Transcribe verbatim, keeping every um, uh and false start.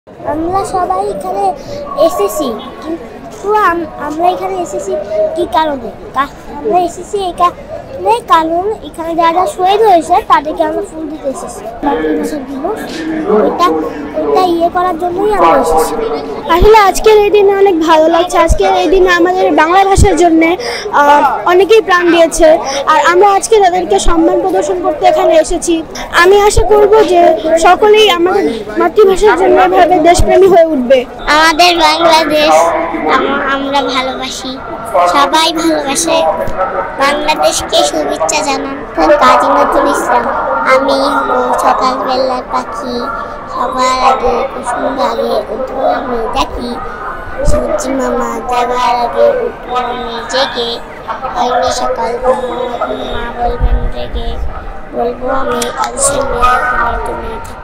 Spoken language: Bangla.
আমরা সবাই এখানে এসেছি, কিন্তু আমরা এখানে এসেছি কি কারণে? আমরা এসেছি এই কারণে, কারণ এখানে যারা শহীদ হয়েছে তাদেরকে আমরা ফুল দিতে এসেছি। মাতৃভাষা দিবস ওইটা ওইটা ইয়ে করার জন্যই আমরা এসেছি। আসলে আজকের এই দিনে অনেক ভালো লাগছে। আজকের এই দিনে আমাদের বাংলা ভাষার জন্য অনেকেই প্রাণ দিয়েছে, আর আমরা আজকে তাদেরকে সম্মান প্রদর্শন করতে এখানে এসেছি। আমি আশা করব যে সকলেই আমাদের মাতৃভাষার জন্য এভাবে দেশপ্রেমী হয়ে উঠবে। আমাদের বাংলাদেশ আমরা ভালোবাসি, সবাই ভালোবাসে। বাংলাদেশকে শুভেচ্ছা জানান কাজী নজরুল ইসলাম। আমি হব সকালবেলার পাখি, সবার আগে কুসুম আগে উঠবো আমি দেখি, সূর্য মামা জাগার আগে উঠবো আমি জেগে, হয়নি সকাল মা বলবেন রেগে, বলবো আমি অলসে মেয়ে তুমি তুমি